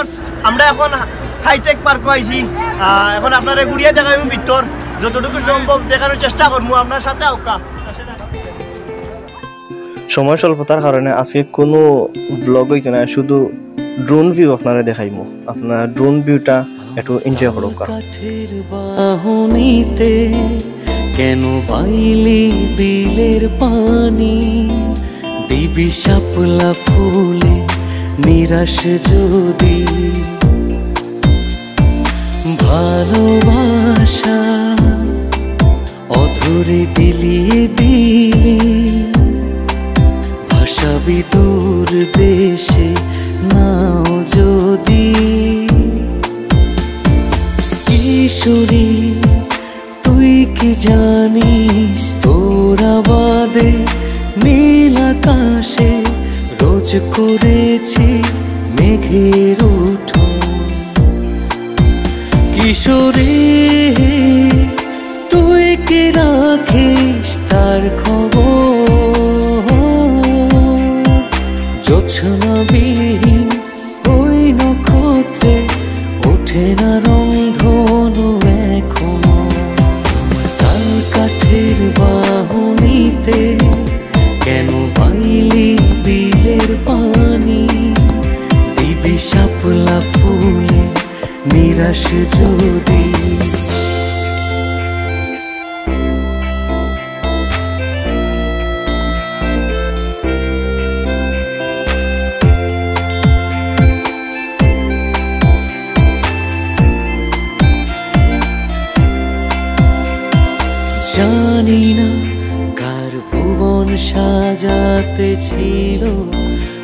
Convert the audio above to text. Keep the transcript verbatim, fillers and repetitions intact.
viewers আমরা এখন hi tech park আইছি এখন আপনারা ঘুরিয়ে দেখাবো ভিতর যতটুকু সম্ভব দেখানোর চেষ্টা করবো আপনার সাথে আউকা সময় স্বল্পতার কারণে আজকে কোনো ব্লগ হইতো না শুধু ড্রোন ভিউ আপনারা দেখাইমু আপনার ড্রোন ভিউটা একটু এনজয় করুন কাঠের বাহনীতে কেন বাইলি বিলের পানি দিবি শাপলা ফুলে নিরাশ যদি ভালোবাসা অধরে বিলিয়ে দিলি ভাষাবি দূর দেশে নাও যদি কিশোরী তুই কি জানিস তোরা বাদে নীল আকাশে রোজ করেছি মেঘের উঠোন কিশোরী তুই কি রাখিস তার খবর জোছনাবিহীন ওই নক্ষত্রে ওঠে না রংধনু এখনো তাল কাঠের বাহনীতে কেন বাইলি বিলের পানি দিবি শাপলা ফুলে নিরাশ যদি জানি না কার ভুবন সাজাতে ছিল